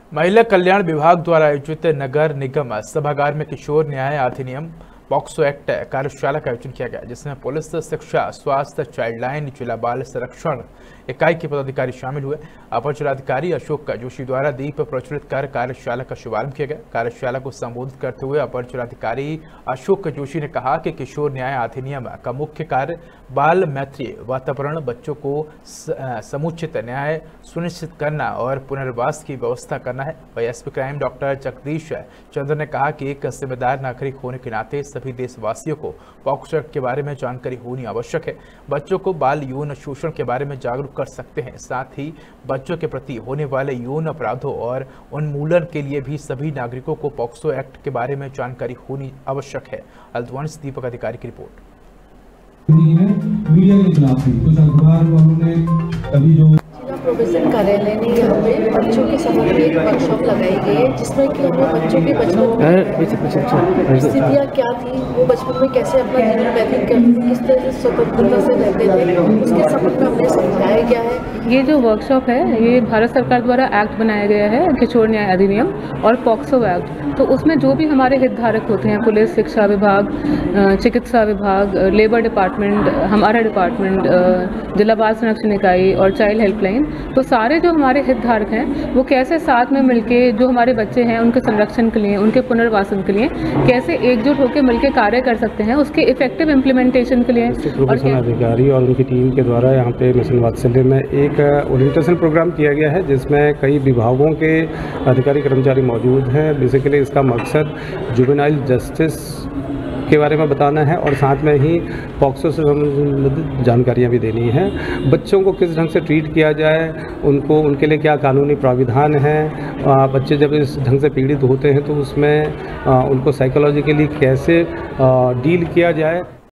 महिला कल्याण विभाग द्वारा आयोजित नगर निगम सभागार में किशोर न्याय अधिनियम पॉक्सो एक्ट कार्यशाला का आयोजन किया गया, जिसमें पुलिस, शिक्षा, स्वास्थ्य, चाइल्ड लाइन, जिला बाल संरक्षण इकाई के पदाधिकारी शामिल हुए। अपर जिलाधिकारी अशोक जोशी द्वारा दीप प्रज्वलित कर कार्यशाला का शुभारंभ किया गया। कार्यशाला को संबोधित करते हुए अपर जिलाधिकारी अशोक जोशी ने कहा कि किशोर न्याय अधिनियम का मुख्य कार्य बाल मैत्री वातावरण, बच्चों को समुचित न्याय सुनिश्चित करना और पुनर्वास की व्यवस्था करना है। वहीं SP crime doctor Jagdish Chandra ने कहा कि एक जिम्मेदार नागरिक होने के नाते सभी देशवासियों को पॉक्सो एक्ट के बारे में जानकारी होनी आवश्यक है। बच्चों को बाल यौन शोषण के बारे में जागरूक कर सकते हैं। साथ ही बच्चों के प्रति होने वाले यौन अपराधों और उन्मूलन के लिए भी सभी नागरिकों को पॉक्सो एक्ट के बारे में जानकारी होनी आवश्यक है। अल्तवानी दीपक अधिकारी की रिपोर्ट। मीडिया के खिलाफ कुछ अखबार वालों ने अभी जो प्रोविजन कार्यालय ने यहाँ पे बच्चों के समूह में एक वर्कशॉप लगाई गई है, जिसमें कि हमें बच्चों के बचपन स्थितियाँ क्या थी, वो बचपन में कैसे अपना जीवन व्यतीत करते थे, किस तरह से स्वतंत्रता से रहते थे, उसके संबंध में हमने समझाया गया है। ये जो वर्कशॉप है ये भारत सरकार द्वारा एक्ट बनाया गया है, किशोर न्याय अधिनियम और पॉक्सो एक्ट। तो उसमें जो भी हमारे हितधारक होते हैं, पुलिस, शिक्षा विभाग, चिकित्सा विभाग, लेबर डिपार्टमेंट, हमारा डिपार्टमेंट, जिला बाल संरक्षण इकाई और चाइल्ड हेल्पलाइन, तो सारे जो हमारे हितधारक हैं वो कैसे साथ में मिलके जो हमारे बच्चे हैं उनके संरक्षण के लिए, उनके पुनर्वासन के लिए कैसे एकजुट होकर मिलकर कार्य कर सकते हैं, उसके इफेक्टिव इम्प्लीमेंटेशन के लिए। प्रोफेशनल अधिकारी और उनकी टीम के द्वारा यहाँ पे मिशन वात्सल्य में एक ओरिएंटेशन प्रोग्राम किया गया है, जिसमें कई विभागों के अधिकारी कर्मचारी मौजूद हैं। बेसिकली इसका मकसद जुवेनाइल जस्टिस के बारे में बताना है और साथ में ही पॉक्सो से संबंधित जानकारियाँ भी देनी है। बच्चों को किस ढंग से ट्रीट किया जाए, उनके लिए क्या कानूनी प्राविधान है, बच्चे जब इस ढंग से पीड़ित होते हैं तो उसमें उनको साइकोलॉजिकली कैसे डील किया जाए।